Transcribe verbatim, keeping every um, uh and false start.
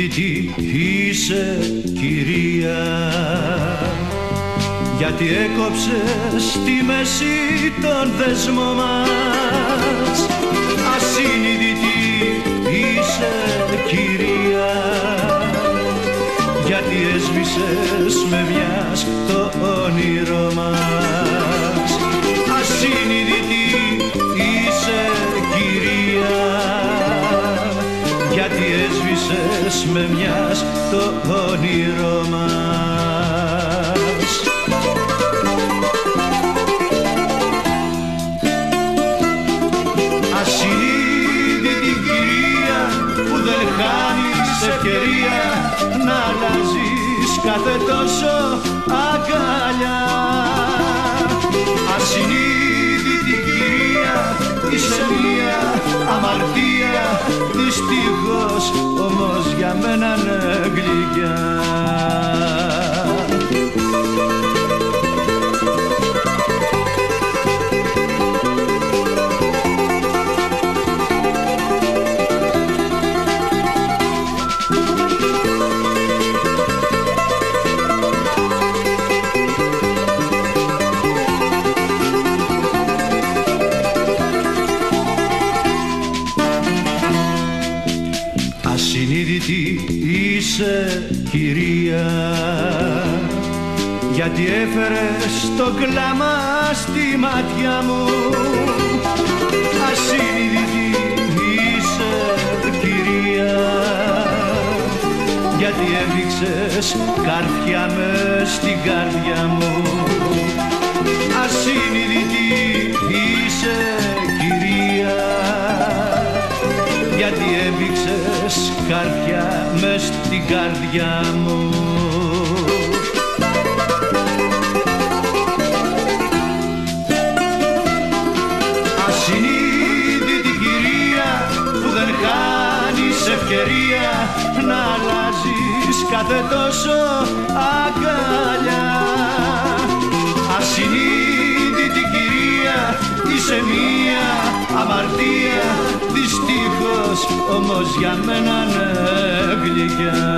ασυνείδητη είσαι κυρία, γιατί έκοψες στη μέση τον δεσμό μας. Ασυνείδητη είσαι κυρία, γιατί έσβησες με μιας το όνειρό μας. Ασυνείδητη είσαι κυρία, γιατί έσβησες με μιας το όνειρό μας. Ασυνείδητη κυρία που δεν χάνεις ευκαιρία να αλλάζεις κάθε τόσο αγκαλιά. Ασυνείδητη κυρία είσαι μία αμαρτία, δυστυχώς όμως για μένα είναι γλυκιά. Ασυνείδητη είσαι κυρία, γιατί έφερες το κλάμα στη μάτια μου. Ασυνείδητη είσαι κυρία, γιατί έδειξες καρφιά μες στην καρδιά μου. Ασυνείδητη είσαι κυρία, γιατί έδειξες καρδιά μες στην καρδιά μου. Ασυνείδητη κυρία που δεν χάνεις ευκαιρία να αλλάζεις κάθε τόσο αγκαλιά. Ασυνείδητη κυρία είσαι μία αμαρτία, δυστυχώς όμως για μένα είναι γλυκιά.